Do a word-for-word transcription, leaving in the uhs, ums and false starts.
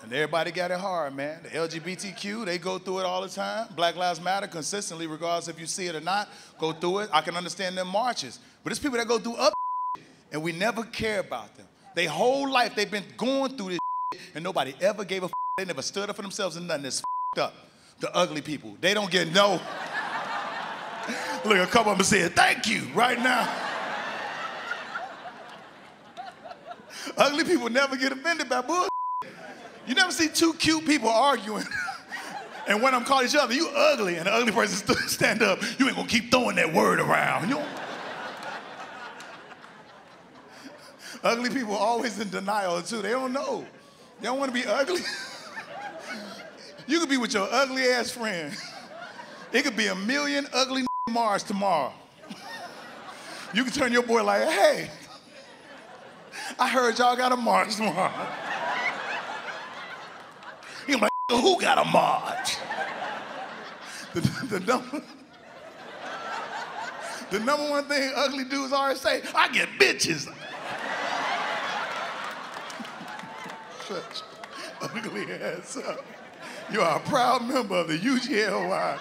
And everybody got it hard, man. The L G B T Q, they go through it all the time. Black Lives Matter consistently, regardless if you see it or not, go through it. I can understand them marches. But it's people that go through up and we never care about them. Their whole life, they've been going through this and nobody ever gave a They never stood up for themselves and nothing. That's up. The ugly people, they don't get no. Look, a couple of them said, thank you, right now. Ugly people never get offended by bullshit. You never see two cute people arguing and one of them call each other, you ugly, and the ugly person stand up, you ain't gonna keep throwing that word around. You know? Ugly people always in denial too. They don't know. They don't want to be ugly. You could be with your ugly ass friend. It could be a million ugly Mars tomorrow. You can turn your boy like, hey, I heard y'all got a march tomorrow. He's like, who got a march? The, the, number, the number one thing ugly dudes always say, I get bitches. Such ugly ass up. You are a proud member of the U G L Y.